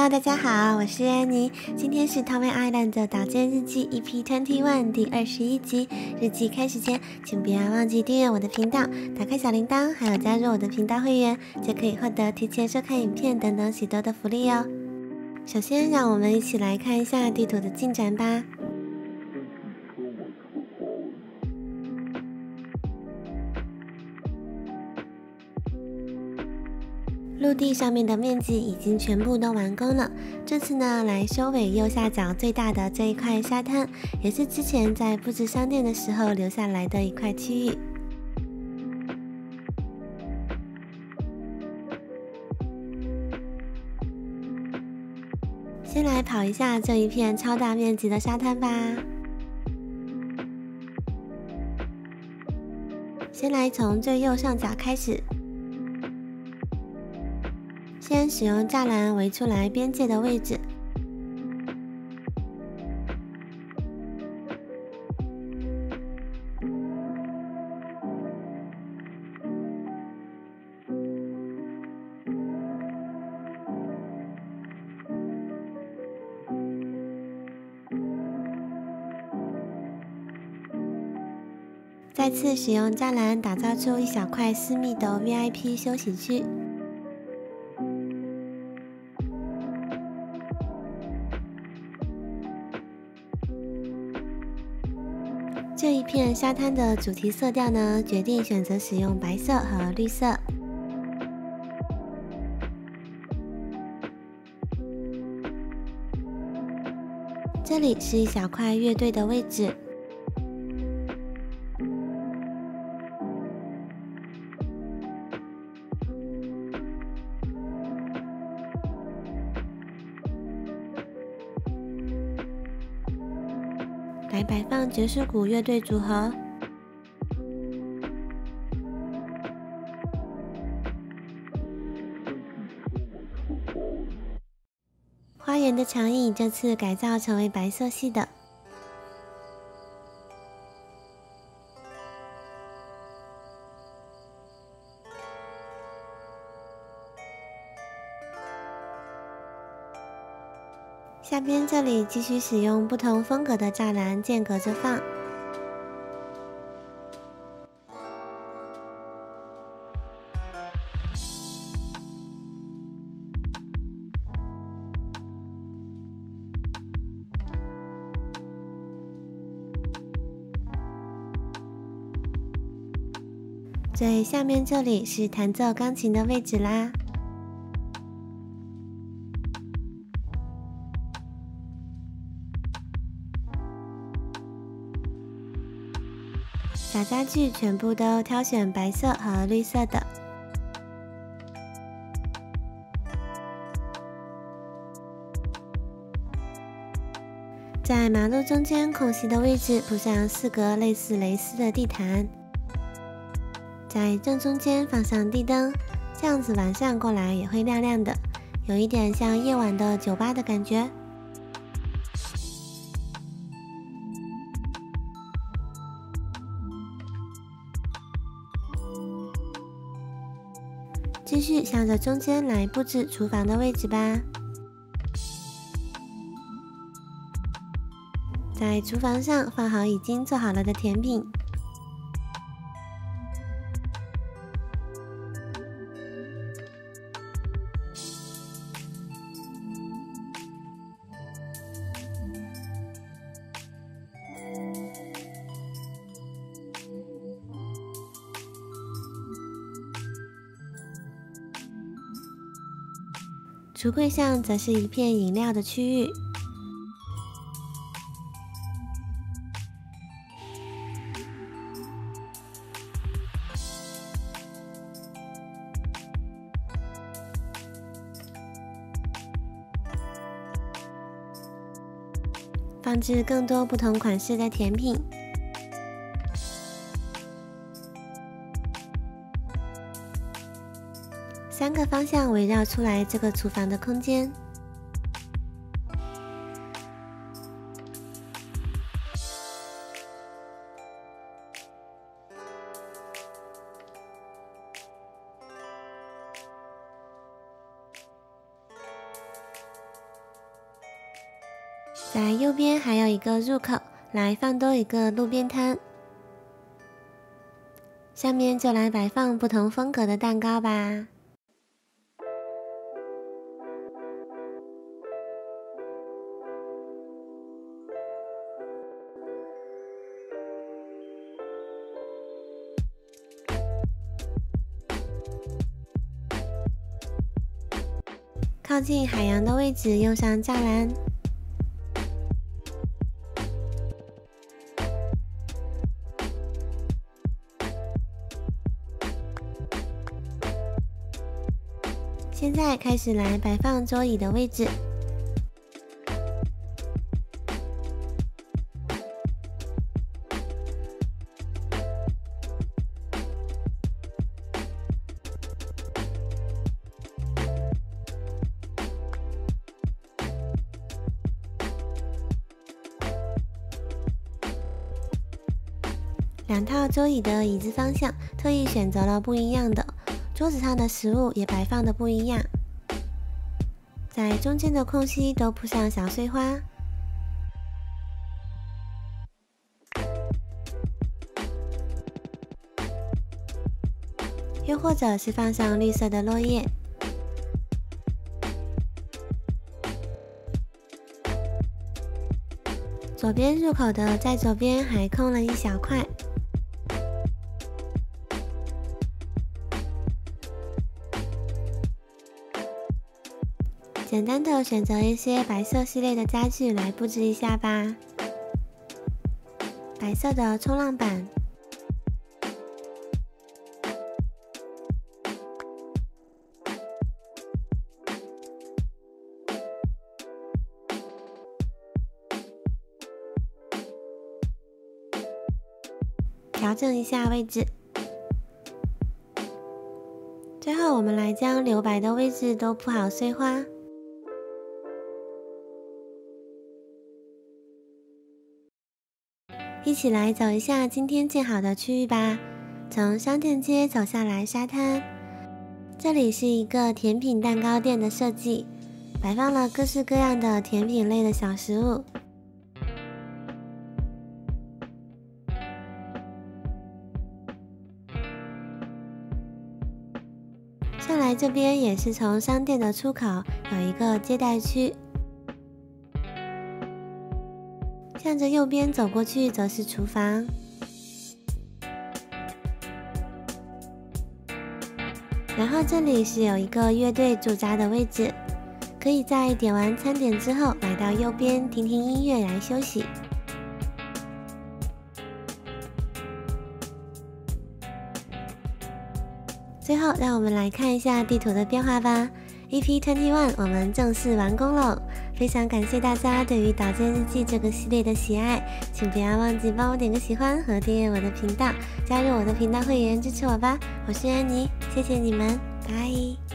Hello， 大家好，我是安妮。今天是 Tommy Island 的岛间日记 EP21 第21集。日记开始前，请不要忘记订阅我的频道，打开小铃铛，还有加入我的频道会员，就可以获得提前收看影片等等许多的福利哦。首先，让我们一起来看一下地图的进展吧。陆地上面的面积已经全部都完工了。这次呢，来收尾右下角最大的这一块沙滩，也是之前在布置商店的时候留下来的一块区域。先来跑一下这一片超大面积的沙滩吧。先来从最右上角开始。先使用栅栏围出来边界的位置，再次使用栅栏打造出一小块私密的 VIP 休息区。这一片沙滩的主题色调呢，决定选择使用白色和绿色。这里是一小块乐队的位置。来摆放爵士鼓乐队组合。花园的墙椅这次改造成为白色系的。下边这里继续使用不同风格的栅栏间隔着放。最下面这里是弹奏钢琴的位置啦。小家具全部都挑选白色和绿色的。在马路中间空隙的位置铺上4格类似蕾丝的地毯，在正中间放上地灯，这样子晚上过来也会亮亮的，有一点像夜晚的酒吧的感觉。继续向着中间来布置厨房的位置吧。在厨房上放好已经做好了的甜品。橱柜上则是一片饮料的区域。放置更多不同款式的甜品。3个方向围绕出来这个厨房的空间。 在右边还有一个入口，来放多一个路边摊。上面就来摆放不同风格的蛋糕吧。靠近海洋的位置用上栅栏。现在开始来摆放桌椅的位置。两套桌椅的椅子方向特意选择了不一样的，桌子上的食物也摆放的不一样。在中间的空隙都铺上小碎花，又或者是放上绿色的落叶。左边入口的在左边还空了一小块。简单的选择一些白色系列的家具来布置一下吧。白色的冲浪板，调整一下位置。最后我们来将留白的位置都铺好碎花。一起来走一下今天建好的区域吧。从商店街走下来沙滩，这里是一个甜品蛋糕店的设计，摆放了各式各样的甜品类的小食物。上来这边也是从商店的出口有一个接待区。向着右边走过去，则是厨房。然后这里是有一个乐队驻扎的位置，可以在点完餐点之后，来到右边听听音乐来休息。最后，让我们来看一下地图的变化吧。EP21 我们正式完工喽！非常感谢大家对于岛建日记这个系列的喜爱，请不要忘记帮我点个喜欢和订阅我的频道，加入我的频道会员支持我吧。我是安妮，谢谢你们，拜。